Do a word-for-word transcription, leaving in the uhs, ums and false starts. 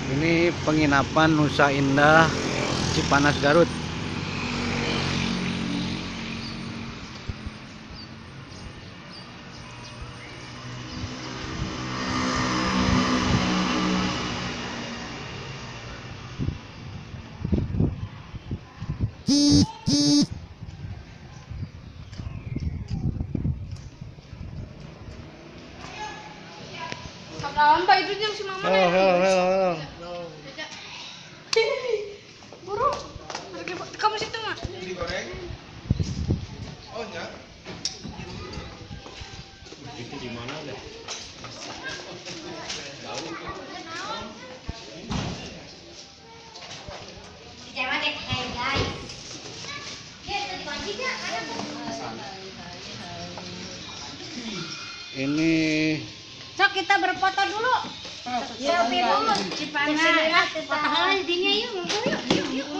Ini penginapan Nusa Indah Cipanas Garut. Kawan Pak itu yang si Mama. Halo, halo, halo, halo. Buru. Kamu situ, Mak. Digoreng. Oh, enggak. Itu di mana deh? Jangan deh, hey guys. Dia itu dikunci nggak? Ini Sok kita berfoto dulu. Selfie dulu. Cipanas. Foto halal dinya yuk, yuk, yuk, yuk.